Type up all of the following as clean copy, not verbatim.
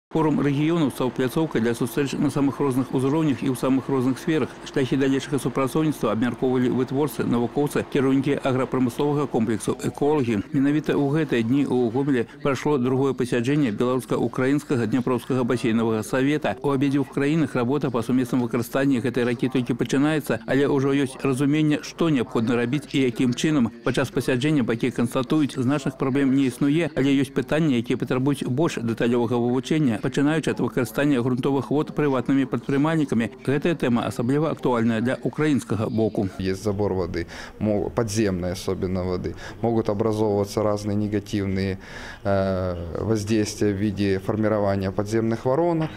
Форум регионов стал пляцоўкай для сустрэч на самых розных узроўнях і ў самых розных сферах. Шляхі далейшага супрацоўніцтва абмяркоўвалі вытворцы, навукоўцы, кіраўнікі аграпрамысловага комплексу, эколагі. Менавіта ў гэтыя дні ў Гомелі прайшло другое пасяджэнне беларуска-украінскага дняпроўскага басейнавага савета. У абедзвюх краінах работа па сумесным выкарыстанні гэтай ракі толькі пачынаецца, але ўжо ёсць разуменне, што неабходна рабіць і якім чынам. Падчас пасяджэння бакі канстатуюць, значных праблем не існуе, але ёсць пытанні, якія патрабуюць больш дэталёвага вывучэння. Пачынаючы ад выкарыстання грунтовых вод прыватнымі прадпрымальнікамі. Гэтая тэма асабліва актуальная для украинского боку. Есть забор воды, подземной особенно воды. Могут образовываться разные негативные воздействия в виде формирования подземных воронок.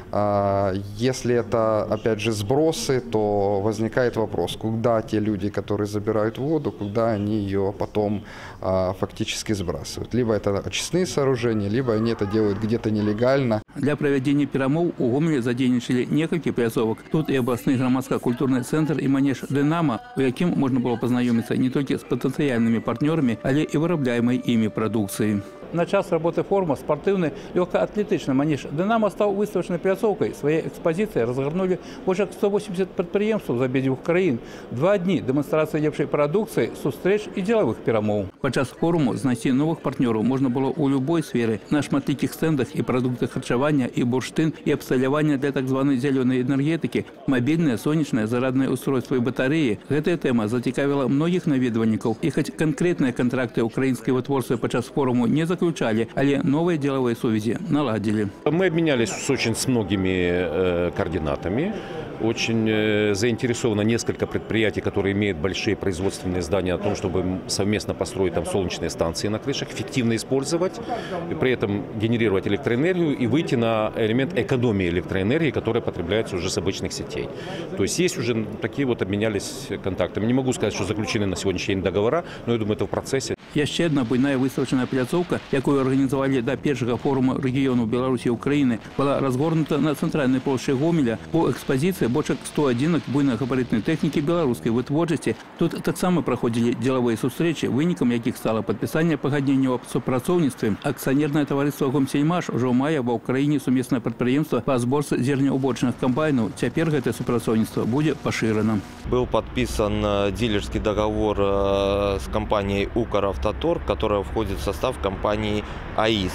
Если это, опять же, сбросы, то возникает вопрос, куда те люди, которые забирают воду, куда они ее потом фактически сбрасывают. Либо это очистные сооружения, либо они это делают где-то нелегально. Для проведения перамоў у Гомелі задзейнічалі некалькі пляцовак. Тут и областный громадско-культурный центр и манеж «Динамо», у якім можно было познакомиться не только с потенциальными партнерами, але и вырабляемой ими продукцией. На час работы форума спортивный легкоатлетичный манеж «Динамо» стал выставочной пляцоўкай. Своей экспозицией разгорнули больше 180 предприемств з абедзвюх краін. 2 дні демонстрации лепшей продукции, сустрэч и деловых перамоў. Падчас форуму знайсці новых партнеров можно было у любой сфере. На шматлікіх стендах и продуктах харчевания, и бурштин, и абсталявання для так званой зеленой энергетики, мобильное, солнечное, зарядное устройство и батареи. Эта тема зацікавила многих наведвальнікаў. И хоть конкретные контракты украинские вытворцы падчас форуму не заключали, але новые деловые сувязи наладили. Мы обменялись очень с многими координатами. Очень заинтересовано несколько предприятий, которые имеют большие производственные здания, о том, чтобы совместно построить там солнечные станции на крышах, эффективно использовать, и при этом генерировать электроэнергию и выйти на элемент экономии электроэнергии, которая потребляется уже с обычных сетей. То есть есть уже такие вот обменялись контактами. Не могу сказать, что заключены на сегодняшний день договора, но я думаю, это в процессе. Яшчэ одна буйная выставачная пляцоўка, якую арганізавалі да першага форума рэгіёнаў Беларусі і Украіны, была разгорнута на цэнтральнай плошчы Гомеля. У экспазіцыі бочак 100 адзінак буйнагабарытнай тэхнікі беларускай вытворчасці. Тут таксама праходзілі дзелавыя сустрэчы, вынікам якіх стала падпісанне пагадненняў аб супрацоўніцтве. Акцыянернае таварыства «Гомсельмаш» ўжо мае ва ўкраіне сумеснае прадпрыемства па зборцы зернеўборачных камбайнаў. Цяпер гэтае супрацоўніцтва будзе пашырана. Был подписан дилерский договор с компанией «Укровавтоторг», которая входит в состав компании «АИС».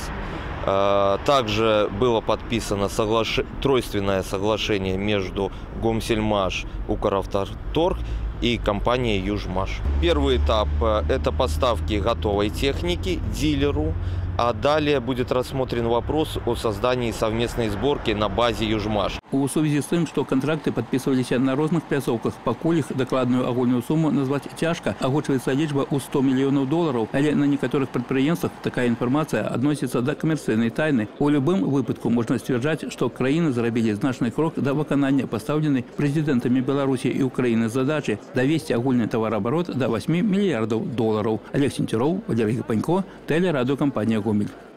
Также было подписано тройственное соглашение между «Гомсельмаш», «Укровавтоторг» и компанией «Южмаш». Первый этап – это поставки готовой техники дилеру, а далее будет рассмотрен вопрос о создании совместной сборки на базе «Южмаш». У сувязі з тым, што кантракты падпісваліся на розных пляцоўках, пакуль іх дакладную агульную суму назваць цяжка, агучваецца лічба ў $100 мільёнаў, але на некаторых прадпрыемствах такая інфармацыя адносіцца да камерцыйнай тайны. У любым выпадку можна сцвярджаць, што краіны зрабілі значны крок да выканання пастаўленай прэзідэнтамі Беларусі і Украіны задачы давесці агульны тавараабарот да $8 мільярдаў. Олег Сенцюроў, Валерий Гапанько, телерадиокомпания «Гомель».